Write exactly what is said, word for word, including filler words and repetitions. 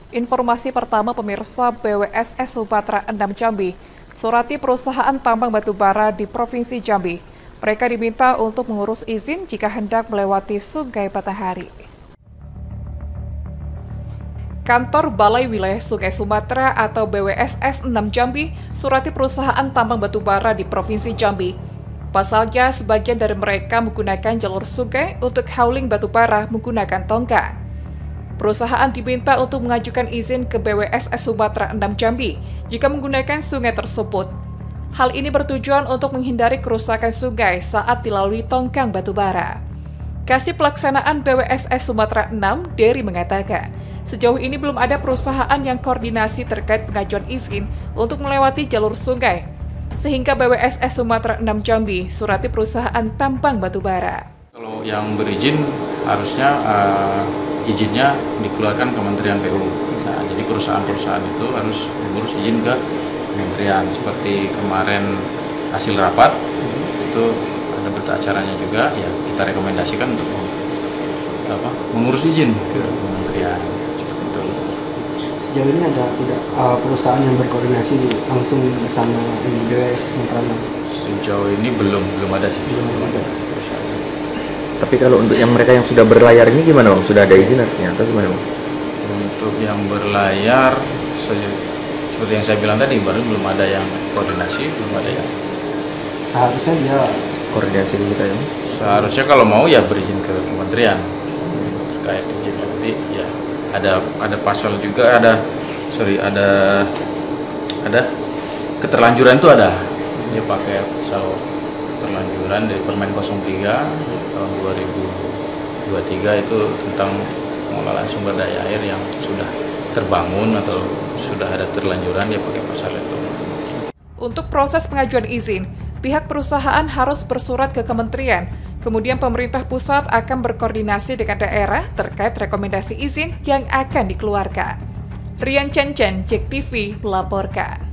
Informasi pertama pemirsa, B W S S Sumatera enam Jambi, Surati perusahaan tambang batubara di Provinsi Jambi. Mereka diminta untuk mengurus izin jika hendak melewati Sungai Batanghari. Kantor Balai Wilayah Sungai Sumatera atau B W S S enam Jambi, Surati perusahaan tambang batubara di Provinsi Jambi. Pasalnya, sebagian dari mereka menggunakan jalur sungai untuk hauling batubara menggunakan tongkang. Perusahaan diminta untuk mengajukan izin ke B W S S Sumatera enam Jambi jika menggunakan sungai tersebut. Hal ini bertujuan untuk menghindari kerusakan sungai saat dilalui tongkang batubara. Kasih Pelaksanaan B W S S Sumatera enam, Dery mengatakan, sejauh ini belum ada perusahaan yang koordinasi terkait pengajuan izin untuk melewati jalur sungai, sehingga B W S S Sumatera enam Jambi, Surati perusahaan tambang batubara. Kalau yang berizin harusnya uh, izinnya dikeluarkan Kementerian P U. Nah, jadi perusahaan-perusahaan itu harus mengurus izin ke kementerian. Seperti kemarin hasil rapat itu ada berita acaranya juga, ya kita rekomendasikan untuk apa, mengurus izin ke kementerian. Seperti itu. Sejauh ini ada tidak uh, perusahaan yang berkoordinasi langsung bersama B W S Sumatera enam? Sejauh ini belum belum ada sih. Belum ada. Tapi kalau untuk yang mereka yang sudah berlayar ini gimana Bang? Sudah ada izin artinya atau gimana Bang? Untuk yang berlayar, seperti yang saya bilang tadi, baru belum ada yang koordinasi, belum ada yang. Seharusnya dia Koordinasi kita ya? Seharusnya kalau mau ya berizin ke kementerian terkait izin, nanti ya ada ada pasal juga, ada sorry ada ada keterlanjuran itu ada, dia pakai pasal keterlanjuran dari Permen nol tiga tahun dua ribu dua puluh tiga itu tentang pengelolaan sumber daya air yang sudah terbangun atau sudah ada terlanjuran, dia pakai pasal itu. Untuk proses pengajuan izin, pihak perusahaan harus bersurat ke kementerian, kemudian pemerintah pusat akan berkoordinasi dengan daerah terkait rekomendasi izin yang akan dikeluarkan. Rian Chen Chen, Jek T V melaporkan.